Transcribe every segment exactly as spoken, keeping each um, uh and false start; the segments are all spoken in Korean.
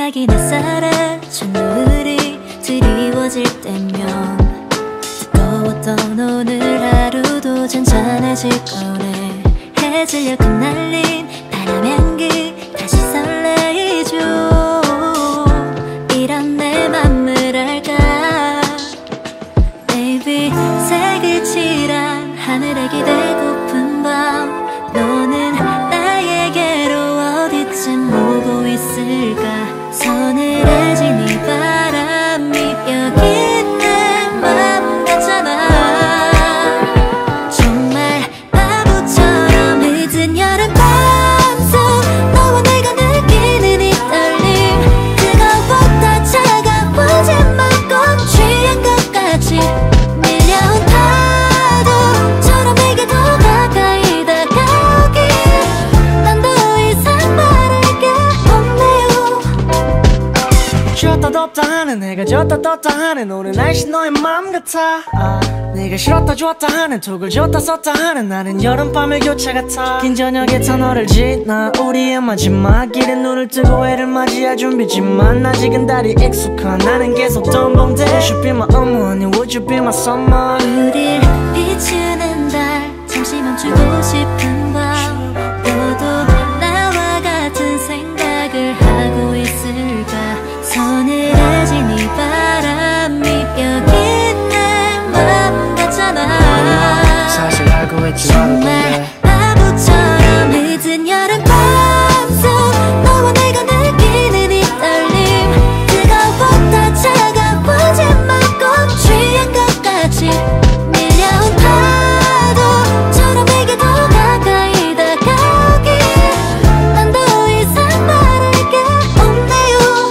생각이 나 사라져 노을이 드리워질 때면 뜨거웠던 오늘 하루도 잔잔해질 거네. 해질녘 흩날린 바람 향기 다시 설레이죠. 이런 내 맘을 알까 Baby. 색을 칠한 하늘에 기대고픈 밤 너는 나에게로 어디쯤 오고 있을까. 서늘해진 이 바람이 여기 내 맘 같잖아. 정말 바보처럼 늦은 여름밤 속 너와 내가 느끼는 이 떨림 그거보다 차가워진 맘 꼭 취한 것 같이 밀려온 파도처럼 내게 더 가까이 다가오길 난 더 이상 말할 게 없네요. 쥐었다 덥다 하는 해가 졌다 떴다 하는 오늘 날씨 너의 맘 같아. 아, 네가 싫었다 좋았다 하는 톡을 줬다 썼다 하는 나는 여름밤의 교차 같아. 긴 저녁에 터널을 지나 우리의 마지막 길에 눈을 뜨고 해를 맞이할 준비지만 아직은 달이 익숙한 나는 계속 덤벙대. Would you be my honey, would you be my summer. 우릴 비추는 달 잠시 멈추고 싶은 밤 너도 나와 같은 생각을 하고 있을까. 서늘해진 이 바람이 여기 내 맘 같잖아. 사실 알고 있지 정말 바보처럼 늦은 여름밤 속 너와 내가 느끼는 이 떨림 그거보다 차가워진 맘 꼭 취한 것 같이 밀려온 파도처럼 내게 더 가까이 다가오길 난 더 이상 말할 게 없네요.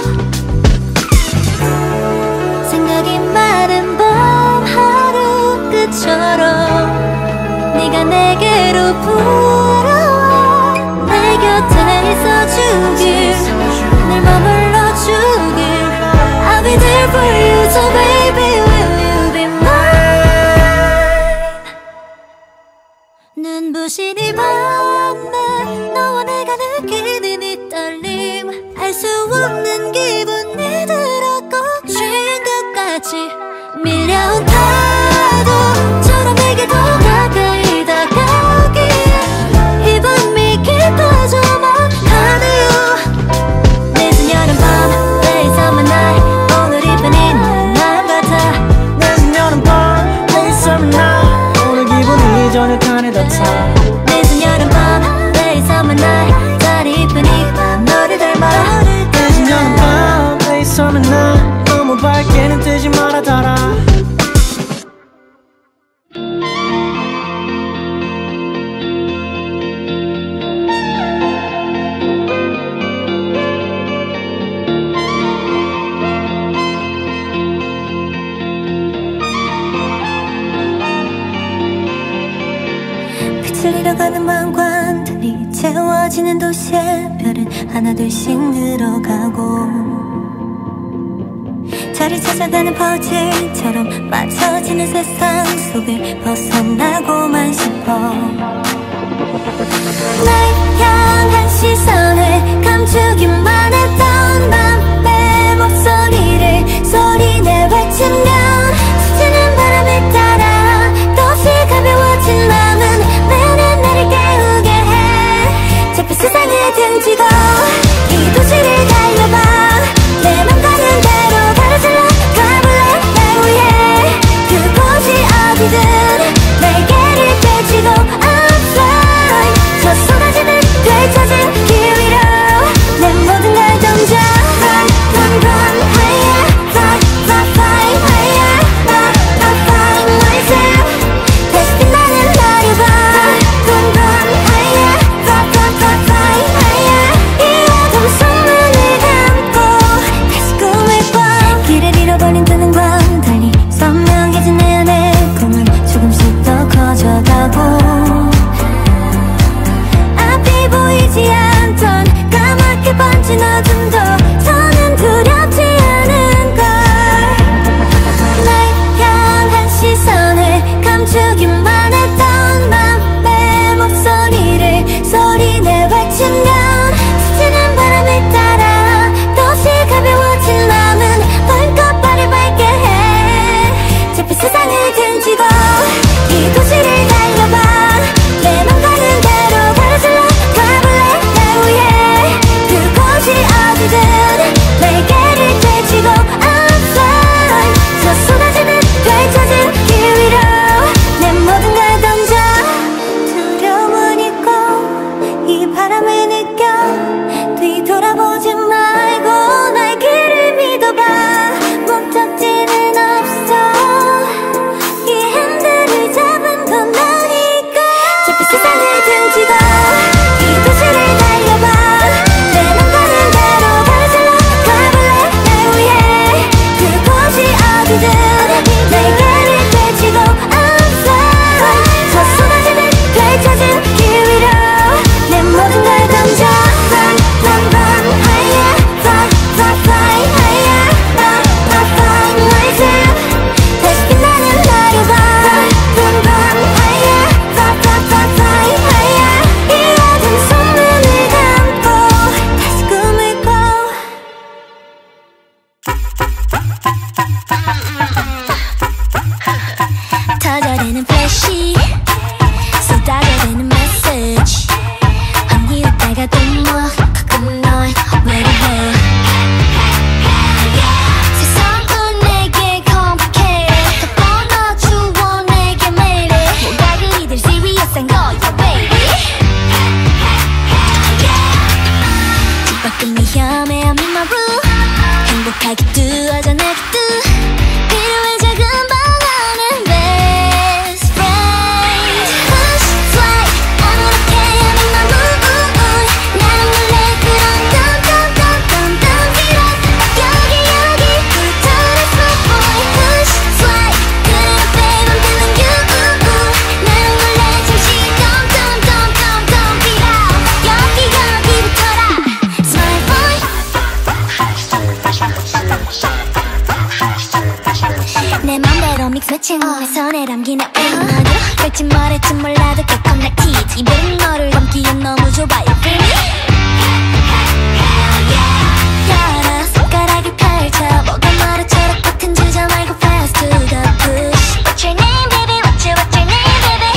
생각이 많은 밤 하루 끝처럼 네가 내게로 불어와 내 곁에 있어주길 날 머물러주길 I'll be there for you so baby will you be mine. 눈부신 이 밤에 너와 내가 느끼는 이 떨림 알 수 없는 기분이 들어 꼭 취한 것 같이 밀려온 파도처럼 내게 더 가까이 다가오길 이 밤이 깊어져만 가네요. 늦은 여름밤 late summer night 오늘 이 편이 난 같아. 늦은 여름밤 late summer night 오늘 기분이 전혀 칸에 닿아. 늦은 여름밤 late summer night 달이 이쁜 이 밤 너를 닮아. 늦은 여름밤 late summer night 너무 밝게는 뜨지 말아 달아. 빛을 잃어가는 망관들이 채워지는 도시의 별은 하나둘씩 늘어가고 자리 찾아가는 퍼즐처럼 맞춰지는 세상 속을 벗어나고만 싶어. 날 향한 시선을 감추기만 했던 맘의 목소리를 소리내 외치면 스치는 바람을 따라 또다시 가벼워진 맘은 매년 나를 깨우게 해. 저 세상에 등지고 이 도시를 달려봐. 내 맘 가는 대로 가로질러 가볼래 날 위해. 그곳이 어디든 날개를 펼치고 I'm flying. 저 쏟아지는 되찾은 길 위로 내 모든 걸 던져 쏟아지듯이 쏟아져대는 메시지 언니였다가 또 뭐 가끔 널 외로워 세상은 내게 complicated 더 뻔하주워 내게 매일에 뭐가 그리들 serious한 거야 baby 집 밖은 위험해 I'm in my room 행복하기도 어전하기도 필요해 작은 방 안에 best friend Push fly I'm okay I'm in my room 나는 몰래 그런 dumdumdumdumdumdum feel up 여기 여기부터 that's my boy Push fly 그래 babe I'm feeling you 나는 몰래 잠시 dumdumdumdumdum feel up 여기 여기부터라 Smile boy 내 맘대로 믹스 매칭 내 손에 담긴 내 너도 될지 말할지 몰라도 깨끗한 날 티지 이별은 너를 담기엔 너무 좁아 You feel me? 열어 손가락을 펼쳐 뭐가 말해 초록 같은 주저 말고 fast to the push What's your name baby? What's your, what's your name baby?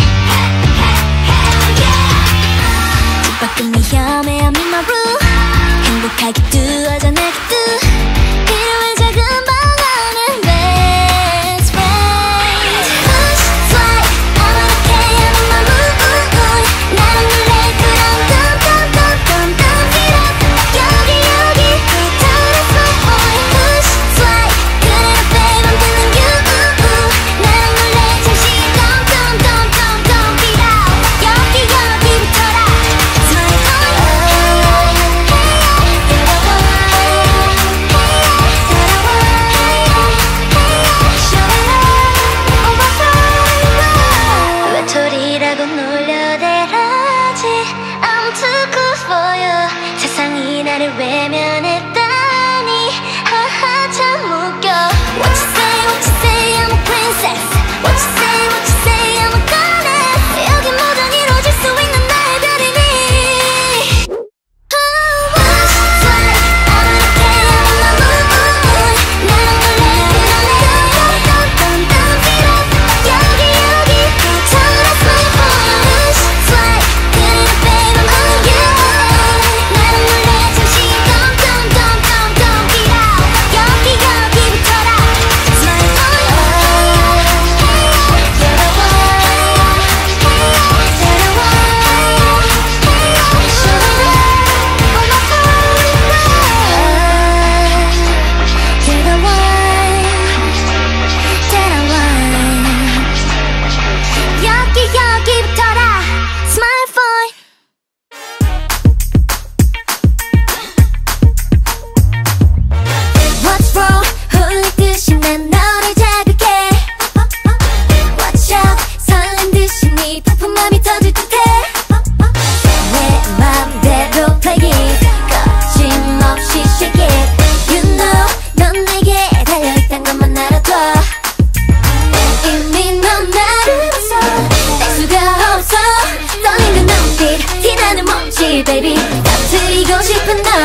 집 밖은 위험해 I'm in my room 행복하기도 어전하기도 필요해 작은 방 안에 best friend Push fly I'm okay I'm in my room 나는 몰래 그런 dumdumdumdumdum feel up 여기 여기부터 that's my boy Push fly 그래 babe I'm feeling you 나는 몰래 잠시 dumdumdumdumdum feel up 여기 여기부터라 Smile 외톨이라고 놀려대라지 I'm too good for you 세상이 나를 외면했다니 하하 참 웃겨 What you say what you say I'm a princess What you say what you say I'm a goddess 여긴 모든 이루어질 수 있는 나의 별이니 Baby, 터뜨리고 싶은 너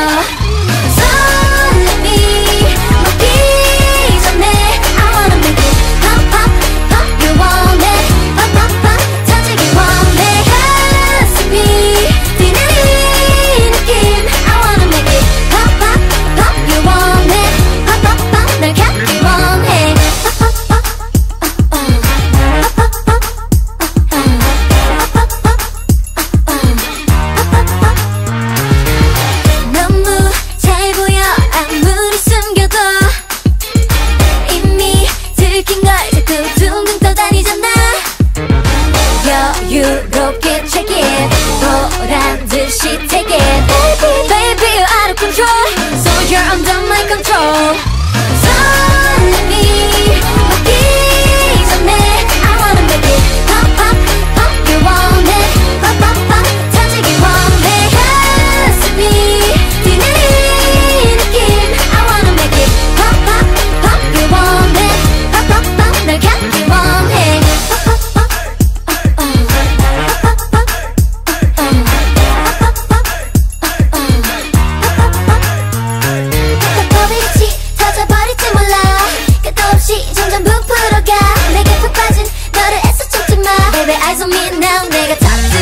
설렘이 먹기 전에 I wanna make it pop pop pop You want it pop pop pop 터지기 원해 가슴이 뛰는 이 느낌 I wanna make it pop pop pop You want it pop pop pop 날 갖기 원해 pop pop pop uh, uh, pop pop pop uh, uh, pop pop pop 너무 잘 보여 아무리 숨겨도 이미 들킨 걸 자꾸 둥둥 떠다니잖아 여유롭게 check it 보란 듯이 take it Baby, baby you're out of control So you're under my control 설렘이 먹기 전에 I wanna make it pop pop pop You want it pop pop pop 터지기 원해 가슴이 뛰는 이 느낌 I wanna make it pop pop pop You want it pop pop pop 날 갖기 원해 pop pop pop uh, uh, pop pop pop uh, uh, pop pop pop uh, uh. eyes on me now 내가 top